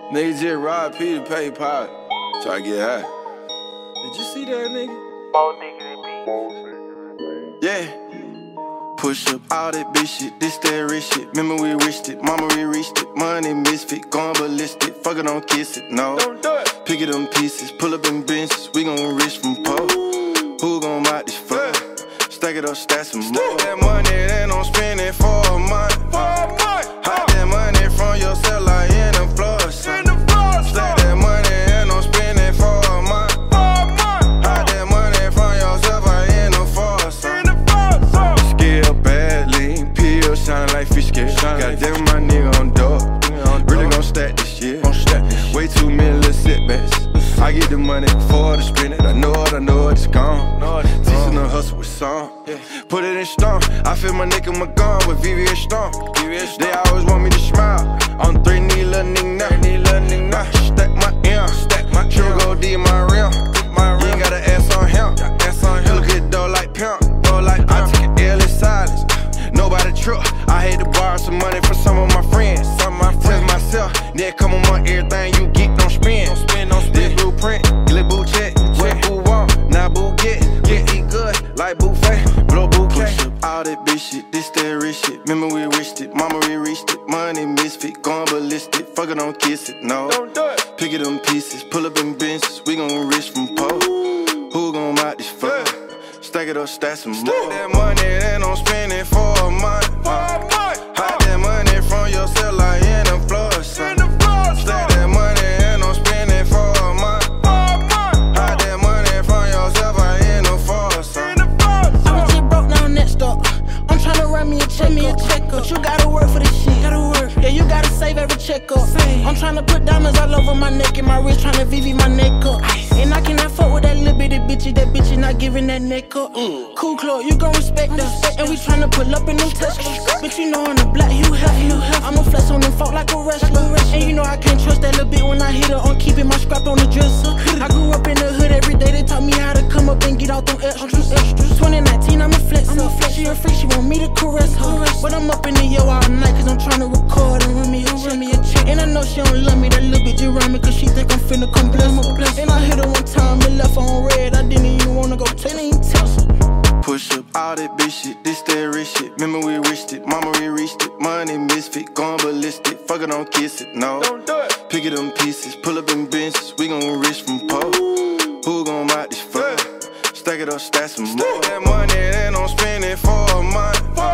Nigga just robbed Peter pay pot. Try to get high. Did you see that nigga? Yeah. Push up all that bitch shit, this that rich shit. Remember we reached it, mama we reached it. Money misfit, going ballistic. Fuck it, don't kiss it, no. Don't do it. Pick it up pieces, pull up in benches. We gon' rich from poor. Who gon' buy this fuck? Stack it up, stack some more. That money, then don't spend it for a month. Hide that money from yourself like in the floor. Stack that money and don't spend it for a month. Hide that money from yourself like in the force. Skill badly, pill shine like fish scale. Goddamn my nigga on dope. Really gon' stack this shit. Way too many little setbacks. I get the money before to spend it. I know it, it's gone. Teaching the hustle with song. Put it in stone. I feel my neck and my gun with VVS Stone. They always want me to smile. On 3 need little nigga now. Stack my M. True go D in my rim. You ain't got an ass on him. Look at dough like pimp. I take an L in silence. Nobody trip. I hate to borrow some money from some of my friends. Tell myself, yeah, come on, everything you get, don't spend. This blueprint, get boo check. What boo want, now boo get eat good, like buffet, blow bouquet. Push up all that bitch shit, this that rich shit. Remember we reached it, mama we reached it. Money misfit, going ballistic. Fuck it, don't kiss it, no. Don't do it. Pick it up pieces, pull up in benches. We gon' rich from poor. Who gon' buy this fuck? Stack it up, stack some more. That money, then don't spend it for a month. Hide that money from yourself like in the floor. Stack that money and don't spend it for a month. Hide that money from yourself like in the force. I was just broke down next up. I'm tryna run me a check up. But you gotta work for this shit. Yeah, you gotta save every check up. I'm tryna put diamonds all over my neck and my wrist, tryna VV my neck up. And I cannot fuck with that little bitty bitch. That bitch is not giving that neck up. Cool Claude, you gon' respect us. And we tryna pull up in them Teslas. Bitch, you know I'm the black, you healthy. I'ma flex on them folk like a wrestler. And you know I can't trust that little bit when I hit her on keeping my scrap on the dresser. I grew up in the hood every day. They taught me how to come up and get out them extras. 2019, I'm a flex. She a freak, she want me to caress her. But I'm up in the yo all night, cause I'm tryna record and run me a check. And I know she don't love me, that little bitch just run me, cause she think I'm finna come bless her. And I hit her one time and left her on red. I didn't even wanna go tell her, even tell her. Push up all that bitch shit, this that rich shit. Remember we reached it, mama we reached it. Money misfit, going ballistic. Fuck it, don't kiss it, no. Don't do it. Pick it up pieces, pull up in benches. We gon' rich from poor. Who gon' buy this fuck? Stack it up, stack some more. That money, then don't spend it for a month.